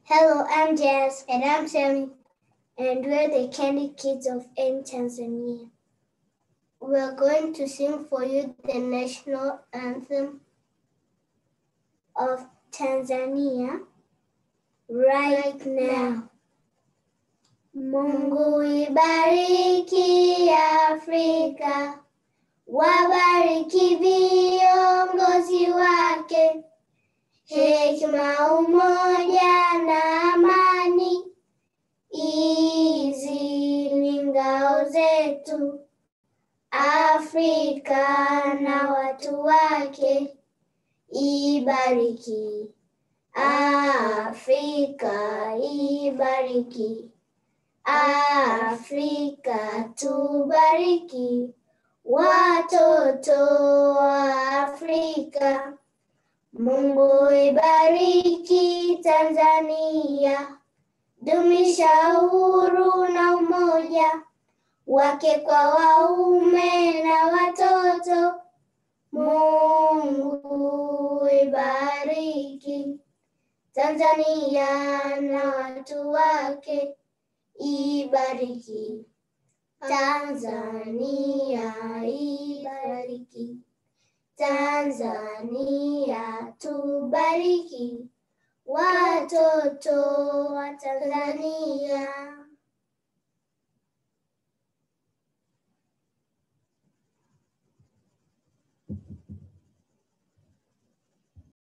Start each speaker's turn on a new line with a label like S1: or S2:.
S1: Hello, I'm Jazz. And I'm Sammy. And we're the Candy Kids of N Tanzania. We're going to sing for you the national anthem of Tanzania right now. Mungu ibariki Afrika, wabariki viongozi wake, hekima, umoja na amani. Hizi ni ngao zetu, Afrika na watu wake. Ibariki Afrika, ibariki Afrika, tubariki watoto wa Afrika. Mungu ibariki Tanzania, dumisha uhuru na umoja, wake kwa waume na watoto. Mungu ibariki Tanzania na watu wake. Ibariki Tanzania, ibariki Tanzania, tubariki watoto wa Tanzania.